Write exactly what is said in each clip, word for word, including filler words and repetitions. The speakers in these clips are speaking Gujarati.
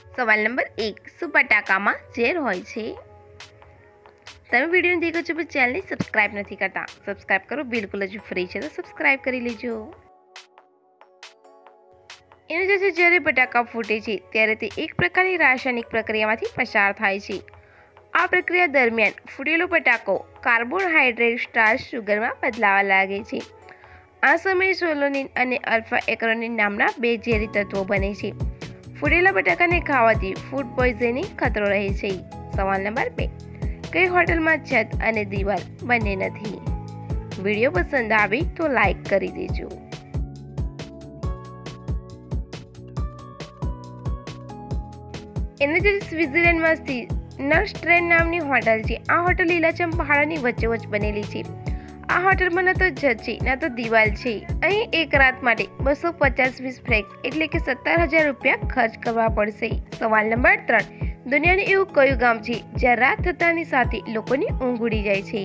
સવાલ નંબર એક, શું બટાકામાં ઝેર હોય છે? તમે વિડીયો દેખો છો પણ ચેનલને સબસ્ક્રાઇબ નથી કરતા, સબસ્ક્રાઇબ કરો, બિલકુલ જ ફ્રી છે તો સબસ્ક્રાઇબ કરી લેજો। એનો જે છે, જ્યારે બટાકા ફૂટે છે ત્યારે તે એક પ્રકારની રાસાયણિક પ્રક્રિયામાંથી પસાર થાય છે। આ પ્રક્રિયા દરમિયાન ફૂટેલો બટાકો કાર્બોહાઈડ્રેટ સ્ટાર્ચ સુગરમાં બદલાવા લાગે છે। આ સમયે સોલોનિન અને અલ્ફા એક્રોનિન નામના બે ઝેરી તત્વો બને છે। ફૂટેલા બટાકાને ખાવાથી ફૂડ પોઈઝનિંગ ખતરો રહે છે। સવાલ નંબર બે, કઈ હોટલમાં છત અને દિવાલ બંને નથી? વિડીયો પસંદ આવે તો લાઈક કરી દેજો। એના જે સ્વિટ્ઝરલેન્ડમાં સ્થિત નર્સ્ટ્રેન નામની હોટલ છે। આ હોટલ લીલાછમ પહાડોની વચ્ચોવચ્ચ બનેલી છે। આ હોટલમાં ન તો છત છે ન તો દિવાલ છે। અહીં એક રાત માટે બસો પચાસ વીસ ફ્રેન્ક્સ એટલે કે સત્તર હજાર રૂપિયા ખર્ચ કરવા પડશે। સવાલ નંબર ત્રણ, દુનિયાનું એવું કયું ગામ છે જ્યાં રાત થતાની સાથે લોકોની ઊંઘ ઉડી જાય છે?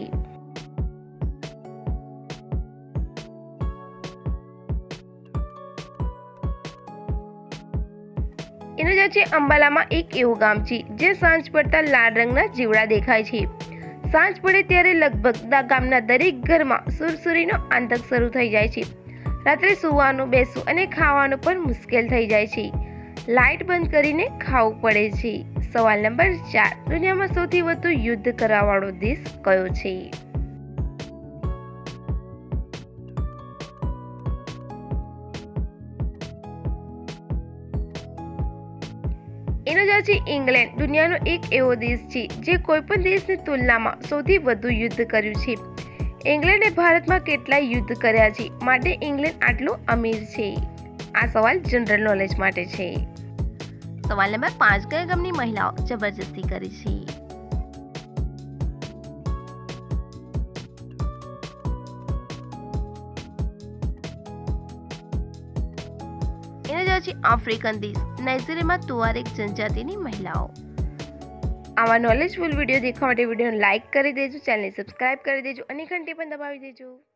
એનો જે છે, અંબાલામાં એક એવું ગામ છે જે સાંજ પડતા લાલ રંગના જીવડા દેખાય છે। સાંજ પડે ત્યારે લગભગ ગામના દરેક ઘરમાં સુરસુરીનો આતંક શરૂ થઈ જાય છે। રાત્રે સૂવાનું, બેસવું અને ખાવાનું પણ મુશ્કેલ થઈ જાય છે। લાઇટ બંધ કરીને ખાવું પડે છે। સવાલ નંબર ચાર, દુનિયામાં સૌથી વધુ યુદ્ધ કરવાવાળો દેશ કયો છે? એનો જવાબ છે ઇંગ્લેન્ડ। દુનિયાનો એક એવો દેશ છે જે કોઈ પણ દેશની તુલનામાં સૌથી વધુ યુદ્ધ કર્યું છે। ઇંગ્લેન્ડે ભારતમાં કેટલાય યુદ્ધ કર્યા છે, માટે ઇંગ્લેન્ડ આટલું અમીર છે। આ સવાલ જનરલ નોલેજ માટે છે। સવાલ નંબર પાંચ, કયા ગામની મહિલાઓ જબરજસ્તી કરી છે? એનો જવાબ છે આફ્રિકન દેશ નાઇજીરિયામાં તુઆરેગ જનજાતિની મહિલાઓ। આવા નોલેજફુલ વિડીયો દેખવા માટે વિડીયોને લાઇક કરી દેજો, ચેનલને સબસ્ક્રાઇબ કરી દેજો અને ઘંટી પણ દબાવી દેજો।